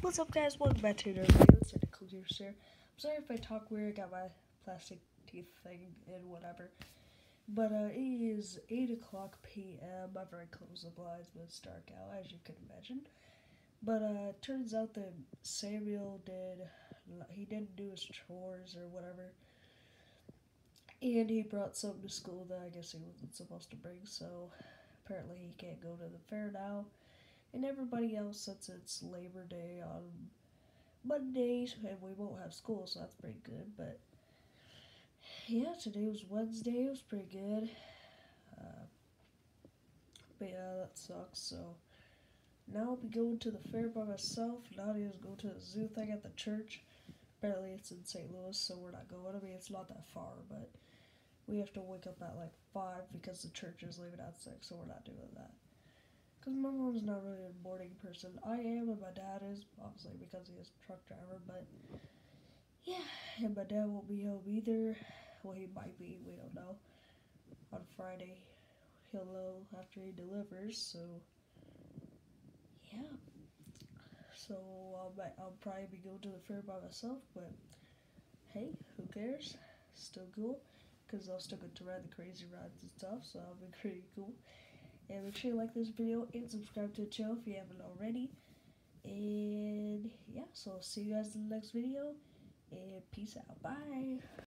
What's up, guys? Welcome back to another video. It's Nicole here. I'm sorry if I talk weird. I got my plastic teeth thing and whatever. But it is 8 o'clock p.m. I've already closed the blinds, but it's dark out, as you can imagine. But it turns out that Samuel didn't do his chores or whatever. And he brought something to school that I guess he wasn't supposed to bring, so apparently he can't go to the fair now. And everybody else, since it's Labor Day on Monday, and we won't have school, so that's pretty good. But yeah, today was Wednesday. It was pretty good. Uh, but yeah, that sucks. So now I'll be going to the fair by myself. Nadia's going to the zoo thing at the church. Apparently it's in St. Louis, so we're not going. I mean, it's not that far, but we have to wake up at like 5 because the church is leaving at 6, so we're not doing that. Because my mom's not really a morning person. I am, and my dad is, obviously, because he is a truck driver, but yeah, and my dad won't be home either. Well, he might be, we don't know. On Friday, he'll know after he delivers, so yeah. So I'll probably be going to the fair by myself, but hey, who cares? Still cool, because I'll still get to ride the crazy rides and stuff, so that'll be pretty cool. And make sure you like this video and subscribe to the channel if you haven't already. And yeah, so I'll see you guys in the next video. And peace out. Bye.